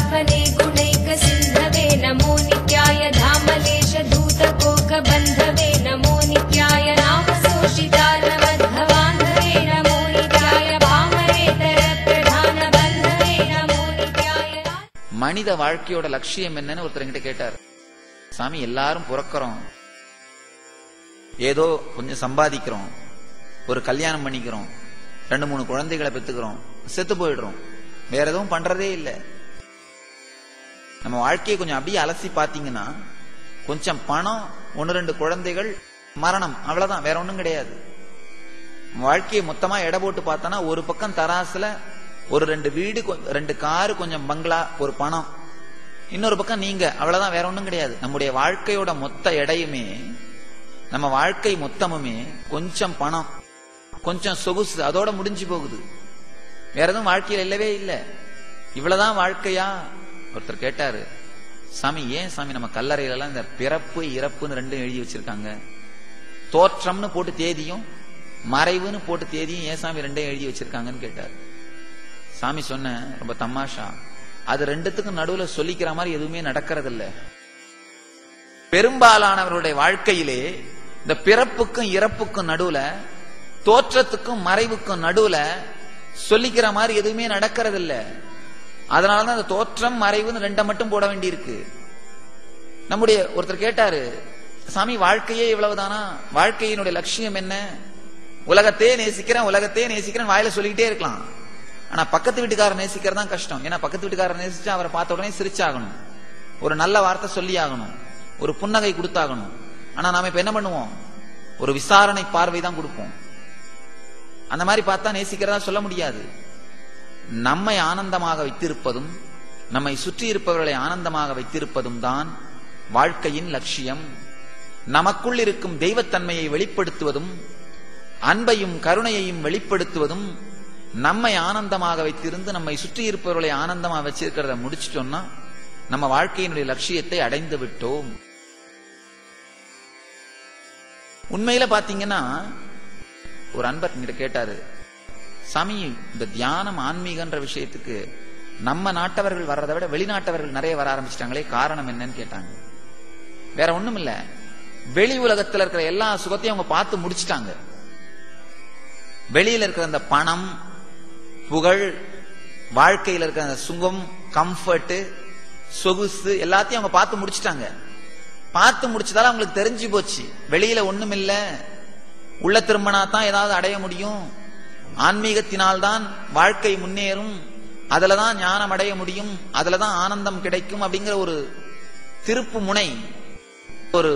कमलास्थने गुणैक सिन्धवे नमो नित्याय धामलेश धूतकोक बन्धवे नमो नित्याय नाम सोषितार मध्वबान्धवे नमो नित्याय भामरेतर प्रधान बन्धवे नमो नित्याय। மனித வாழ்க்கையோட லட்சியம் என்னன்னு ஒருத்தர் கேட்டார். சாமி, எல்லாரும் பிறக்கிறோம், ஏதோ கொஞ்சம் சம்பாதிக்கிறோம், ஒரு கல்யாணம் பண்ணிக்கிறோம், 2-3 குழந்தைகளை பெற்றுக்கிறோம், செத்து போயிடுறோம், வேற எதுவும் பண்றதே இல்லை. நம்ம வாழ்க்கையை கொஞ்சம் அப்படியே அலசி பாத்தீங்கன்னா கொஞ்சம் பணம், 1-2 குழந்தைகள், மரணம், அவ்வளவுதான், வேற ஒண்ணும் கிடையாது. வாழ்க்கையை மொத்தமா எடை போட்டு பார்த்தோன்னா ஒரு பக்கம் தராசுல ஒரு 2 வீடு, 2 காரு, கொஞ்சம் பங்களா, ஒரு பணம், இன்னொரு பக்கம் நீங்க, அவ்வளவுதான், வேற ஒண்ணும் கிடையாது. நம்முடைய வாழ்க்கையோட மொத்த எடையுமே, நம்ம வாழ்க்கை மொத்தமுமே கொஞ்சம் பணம், கொஞ்சம் சொகுசு, அதோட முடிஞ்சு போகுது. வேற எதுவும் வாழ்க்கையில் இல்லவே இல்லை. இவ்வளவுதான் வாழ்க்கையா? ஒருத்தர் கேட்டாரு, சாமி ஏன் சாமி நம்ம கல்லறையில எல்லாம் இந்த பிறப்பு இறப்புன்னு 2 எழுதி வச்சிருக்காங்க, தோற்றம்னு போட்டு தேதியும் மறைவுன்னு போட்டு தேதியும் ஏன் சாமி 2 எழுதி வச்சிருக்காங்கன்னு கேட்டாரு. சாமி சொன்ன, ரொம்ப தமாஷா, அது 2த்துக்கும் நடுவுல சொல்லிக்கிற மாதிரி எதுவுமே நடக்கிறது இல்ல. பெரும்பாலானவருடைய வாழ்க்கையிலே இந்த பிறப்புக்கும் இறப்புக்கும் நடுவுல, தோற்றத்துக்கும் மறைவுக்கும் நடுவுல சொல்லிக்கிற மாதிரி எதுவுமே நடக்கிறது இல்ல. அதனாலதான் அந்த தோற்றம் மறைவுன்னு 2 மட்டும் போட வேண்டி இருக்கு. நம்முடைய ஒருத்தர் கேட்டாரு, சாமி வாழ்க்கையே இவ்வளவுதானா, வாழ்க்கையினுடைய லட்சியம் என்ன? உலகத்தையே நேசிக்கிறேன் வாயில சொல்லிக்கிட்டே இருக்கலாம். ஆனா பக்கத்து வீட்டுக்காரர் நேசிக்கிறது தான் கஷ்டம். ஏன்னா பக்கத்து வீட்டுக்காரர் நேசிச்சா அவரை பார்த்த உடனே சிரிச்சாகணும், ஒரு நல்ல வார்த்தை சொல்லி ஆகணும், ஒரு புன்னகை கொடுத்தாகணும். ஆனா நாம இப்ப என்ன பண்ணுவோம்? ஒரு விசாரணை பார்வை தான் கொடுப்போம். அந்த மாதிரி பார்த்தா நேசிக்கிறதா சொல்ல முடியாது. நம்மை ஆனந்தமாக வைத்திருப்பதும் நம்மை சுற்றி இருப்பவர்களை ஆனந்தமாக வைத்திருப்பதும் தான் வாழ்க்கையின் லட்சியம். நமக்குள் இருக்கும் தெய்வத்தன்மையை வெளிப்படுத்துவதும் அன்பையும் கருணையையும் வெளிப்படுத்துவதும், நம்மை ஆனந்தமாக வைத்திருந்து நம்மை சுற்றி இருப்பவர்களை ஆனந்தமாக வச்சிருக்கிறத முடிச்சிட்டோம்னா நம்ம வாழ்க்கையினுடைய லட்சியத்தை அடைந்து விட்டோம். உண்மையில பாத்தீங்கன்னா ஒரு அன்பர் என்கிட்ட கேட்டாரு, சாமி இந்த தியானம் ஆன்மீகன்ற விஷயத்துக்கு நம்ம நாட்டவர்கள் வர்றதை விட வெளிநாட்டவர்கள் நிறைய வர ஆரம்பிச்சிட்டாங்களே, காரணம் என்னன்னு கேட்டாங்க. வேற ஒண்ணும் இல்ல, வெளி உலகத்துல இருக்கிற எல்லா சுகத்தையும் அவங்க பார்த்து முடிச்சிட்டாங்க. வெளியில இருக்கிற அந்த பணம், புகழ், வாழ்க்கையில் இருக்கிற அந்த சுகம், கம்ஃபர்ட், சொகுசு எல்லாத்தையும் அவங்க பார்த்து முடிச்சிட்டாங்க. பார்த்து முடிச்சதால அவங்களுக்கு தெரிஞ்சு போச்சு, வெளியில ஒண்ணும் இல்ல, உள்ள திரும்பினா தான் ஏதாவது அடைய முடியும், ஆன்மீகத்தினால்தான் வாழ்க்கை முன்னேறும், அதுலதான் ஞானம் அடைய முடியும், அதுலதான் ஆனந்தம் கிடைக்கும் அப்படிங்கிற ஒரு திருப்பு முனை, ஒரு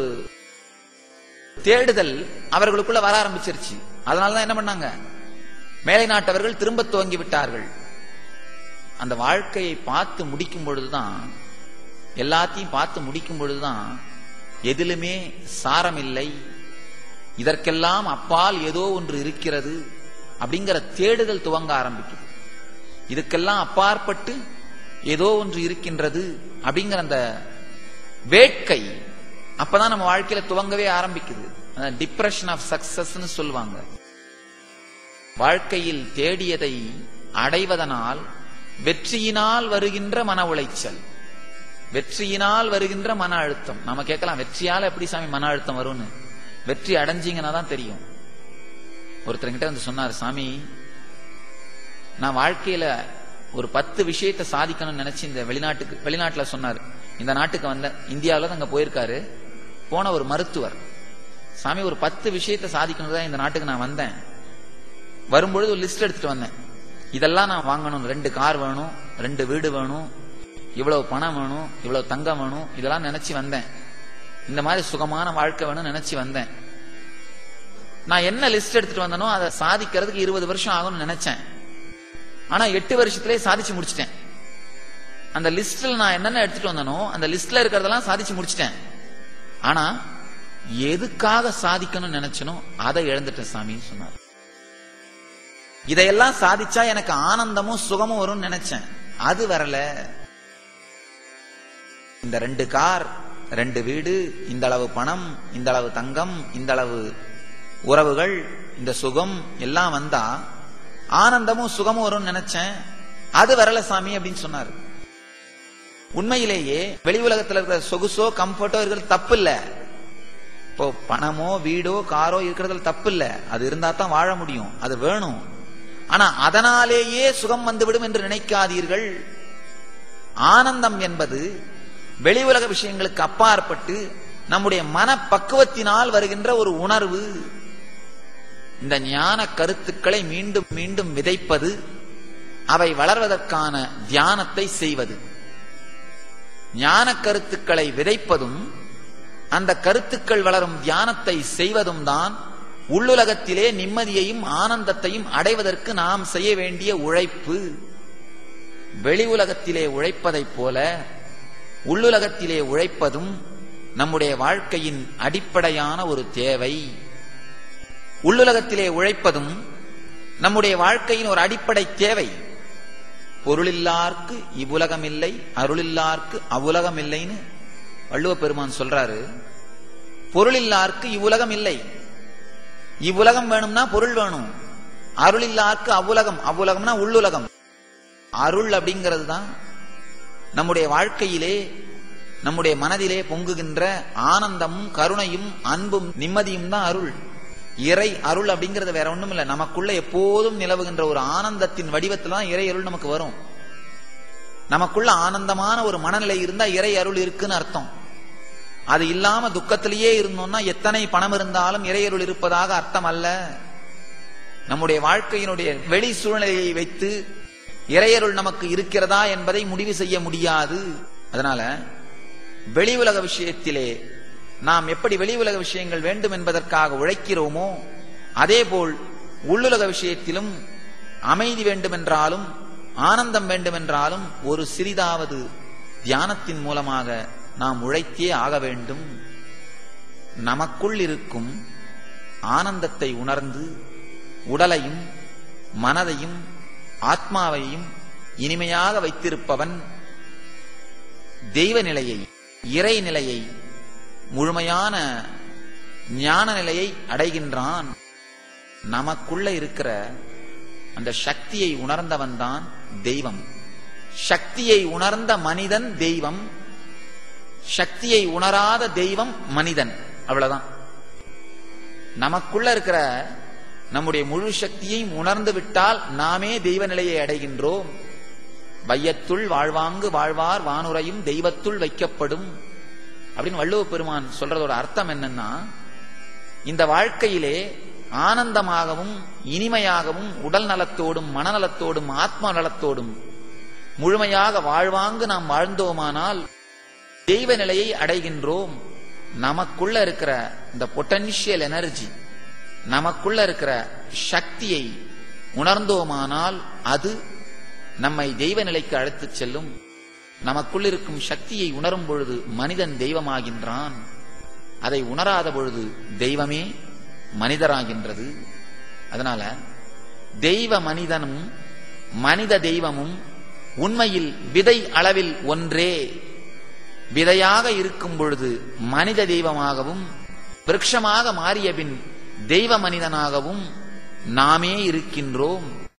தேடுதல் அவர்களுக்குள்ள வர ஆரம்பிச்சிருச்சு. அதனாலதான் என்ன பண்ணாங்க, மேலை நாட்டவர்கள் திரும்ப துவங்கி விட்டார்கள். அந்த வாழ்க்கையை பார்த்து முடிக்கும் பொழுதுதான், எல்லாத்தையும் பார்த்து முடிக்கும் பொழுதுதான் எதிலுமே சாரம் இல்லை, இதற்கெல்லாம் அப்பால் ஏதோ ஒன்று இருக்கிறது அப்படிங்கிற தேடுதல் துவங்க ஆரம்பிக்குது. இதுக்கெல்லாம் அப்பாற்பட்டு ஏதோ ஒன்று இருக்கின்றது அப்படிங்கிற அந்த வேட்கை அப்பதான் நம்ம வாழ்க்கையில துவங்கவே ஆரம்பிக்குது. டிப்ரெஷன் ஆஃப் சக்சஸ்ன்னு சொல்லுவாங்க. வாழ்க்கையில் தேடியதை அடைவதனால் வெற்றியினால் வருகின்ற மன உளைச்சல், வெற்றியினால் வருகின்ற மன அழுத்தம். நாம கேட்கலாம், வெற்றியால எப்படி சாமி மன அழுத்தம் வரும்னு? வெற்றி அடைஞ்சீங்கன்னா தான் தெரியும். ஒருத்தர் கிட்ட வந்து சொன்னார், சாமி நான் வாழ்க்கையில ஒரு 10 விஷயத்தை சாதிக்கணும்னு நினைச்சு இந்த வெளிநாட்டுல சொன்னார். இந்த நாட்டுக்கு வந்த, இந்தியாவில தான் அங்க போயிருக்காரு, போன ஒரு மருத்துவர், சாமி ஒரு 10 விஷயத்தை சாதிக்கணும் தான் இந்த நாட்டுக்கு நான் வந்தேன். வரும்பொழுது ஒரு லிஸ்ட் எடுத்துட்டு வந்தேன், இதெல்லாம் நான் வாங்கணும், 2 கார் வேணும், 2 வீடு வேணும், இவ்வளவு பணம் வேணும், இவ்வளவு தங்கம் வேணும், இதெல்லாம் நினைச்சு வந்தேன், இந்த மாதிரி சுகமான வாழ்க்கை வேணும் நினைச்சு வந்தேன். நான் என்ன லிஸ்ட் எடுத்துட்டு வந்தனோ அதை சாதிக்கிறதுக்கு 20 வருஷம் ஆகும்னு நினைச்சேன். ஆனா 8 வருஷத்திலே சாதிச்சு முடிச்சிட்டேன். அந்த லிஸ்ட்ல நான் என்னென்ன எடுத்துட்டு வந்தனோ அந்த லிஸ்ட்ல இருக்கிறதெல்லாம் சாதிச்சு முடிச்சிட்டேன். ஆனா எதுக்காக சாதிக்கணும்னு நினைச்சனோ அதை இழந்துட்டேன் சாமின்னு சொன்னார். இதையெல்லாம் சாதிச்சா எனக்கு ஆனந்தமும் சுகமும் வரும்னு நினைச்சேன், அது வரல. இந்த 2 கார், 2 வீடு, இந்த அளவு பணம், இந்த அளவு தங்கம், இந்த அளவு உறவுகள், இந்த சுகம் எல்லாம் வந்தா ஆனந்தமும் சுகமும் வரும்னு நினைச்சேன், அது வரல சாமி அப்படின்னு சொன்னாரு. உண்மையிலேயே வெளி உலகத்தில் இருக்கிற சொகுசோ கம்ஃபர்ட்டோ இருக்கிறது தப்பு இல்ல. இப்போ பணமோ வீடோ காரோ இருக்கிறதுல தப்பு இல்ல. அது இருந்தா தான் வாழ முடியும், அது வேணும். ஆனா அதனாலேயே சுகம் வந்துவிடும் என்று நினைக்காதீர்கள். ஆனந்தம் என்பது வெளி உலக விஷயங்களுக்கு அப்பாற்பட்டு நம்முடைய மன பக்குவத்தினால் வருகின்ற ஒரு உணர்வு. இந்த ஞான கருத்துக்களை மீண்டும் மீண்டும் விதைப்பது, அவை வளர்வதற்கான தியானத்தை செய்வது. ஞான கருத்துக்களை விதைப்பதும் அந்த கருத்துக்கள் வளரும் தியானத்தை செய்வதும் தான் உள்ளுலகத்திலே நிம்மதியையும் ஆனந்தத்தையும் அடைவதற்கு நாம் செய்ய வேண்டிய உழைப்பு. வெளி உலகத்திலே உழைப்பதைப் போல உள்ளுலகத்திலே உழைப்பதும் நம்முடைய வாழ்க்கையின் அடிப்படையான ஒரு தேவை. உள்ளுலகத்திலே உழைப்பதும் நம்முடைய வாழ்க்கையின் ஒரு அடிப்படை தேவை. பொருளில்லார்க்கு இவ்வுலகம் இல்லை, அருளில்லார்க்கு அவ்வுலகம் இல்லைன்னு வள்ளுவ பெருமான் சொல்றாரு. பொருளில்லார்க்கு இவ்வுலகம் இல்லை. இவ்வுலகம் வேணும்னா பொருள் வேணும். அருளில்லார்க்கு அவ்வுலகம், அவ்வுலகம்னா உள்ளுலகம். அருள் அப்படிங்கிறது தான் நம்முடைய வாழ்க்கையிலே நம்முடைய மனதிலே பொங்குகின்ற ஆனந்தமும் கருணையும் அன்பும் நிம்மதியும் தான் அருள். இறை அருள் அப்படிங்கிறது வேற ஒண்ணும் இல்லை. நமக்குள்ள எப்போதும் நிலவுகின்ற ஒரு ஆனந்தத்தின் வடிவத்தில் தான் இறை அருள் நமக்கு வரும். நமக்குள்ள ஆனந்தமான ஒரு மனநிலை இருந்தா இறை அருள் இருக்குன்னு அர்த்தம். அது இல்லாம துக்கத்திலேயே இருந்தோம்னா எத்தனை பணம் இருந்தாலும் இறை அருள் இருப்பதாக அர்த்தம் அல்ல. நம்முடைய வாழ்க்கையினுடைய வெளி சூழ்நிலையை வைத்து இறையருள் நமக்கு இருக்கிறதா என்பதை முடிவு செய்ய முடியாது. அதனால வெளி உலக விஷயத்திலே நாம் எப்படி வெளி உலக விஷயங்கள் வேண்டும் என்பதற்காக உழைக்கிறோமோ அதேபோல் உள்ளுலக விஷயத்திலும் அமைதி வேண்டுமென்றாலும் ஆனந்தம் வேண்டுமென்றாலும் ஒரு சிறிதாவது தியானத்தின் மூலமாக நாம் உழைத்தே ஆக வேண்டும். நமக்குள் இருக்கும் ஆனந்தத்தை உணர்ந்து உடலையும் மனதையும் ஆத்மாவையும் இனிமையாக வைத்திருப்பவன் தெய்வ நிலையை, இறை நிலையை, முழுமையான ஞான நிலையை அடைகின்றான். நமக்குள்ள இருக்கிற அந்த சக்தியை உணர்ந்தவன் தான் தெய்வம். சக்தியை உணர்ந்த மனிதன் தெய்வம், சக்தியை உணராத தெய்வம் மனிதன். அவ்வளவுதான். நமக்குள்ள இருக்கிற நம்முடைய முழு சக்தியையும் உணர்ந்து விட்டால் நாமே தெய்வ நிலையை அடைகின்றோம். வையத்துள் வாழ்வாங்கு வாழ்வார் வானுரையும் தெய்வத்துள் வைக்கப்படும் அப்படின்னு வள்ளுவ பெருமான் சொல்றதோட அர்த்தம் என்னன்னா, இந்த வாழ்க்கையிலே ஆனந்தமாகவும் இனிமையாகவும் உடல் நலத்தோடும் மனநலத்தோடும் ஆத்ம நலத்தோடும் முழுமையாக வாழ்வாங்கு நாம் வாழ்ந்தோமானால் தெய்வ நிலையை அடைகின்றோம். நமக்குள்ள இருக்கிற இந்த பொட்டன்ஷியல் எனர்ஜி, நமக்குள்ள இருக்கிற சக்தியை உணர்ந்தோமானால் அது நம்மை தெய்வ நிலைக்கு அழைத்துச் செல்லும். நமக்குள் இருக்கும் சக்தியை உணரும் பொழுது மனிதன் தெய்வமாகின்றான். அதை உணராத பொழுது தெய்வமே மனிதராகின்றது. அதனால தெய்வ மனிதனும் மனித தெய்வமும் உண்மையில் விதை அளவில் ஒன்றே. விதையாக இருக்கும் பொழுது மனித தெய்வமாகவும் விருட்சமாக மாறிய பின் தெய்வ மனிதனாகவும் நாமே இருக்கின்றோம்.